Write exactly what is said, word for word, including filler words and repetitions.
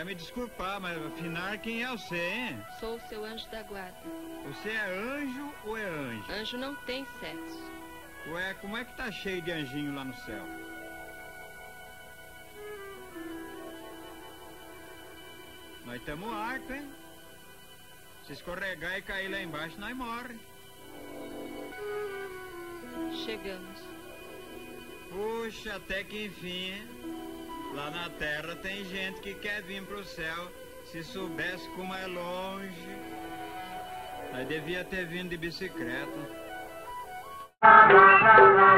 vai me desculpar, mas afinal quem é você, hein? Sou o seu anjo da guarda. Você é anjo ou é anjo? Anjo não tem sexo. Ué, como é que tá cheio de anjinho lá no céu? Nós estamos arco, hein? Se escorregar e cair lá embaixo, nós morre. Chegamos. Puxa, até que enfim, hein? Lá na terra tem gente que quer vir pro céu. Se soubesse como é longe. Nós devia ter vindo de bicicleta.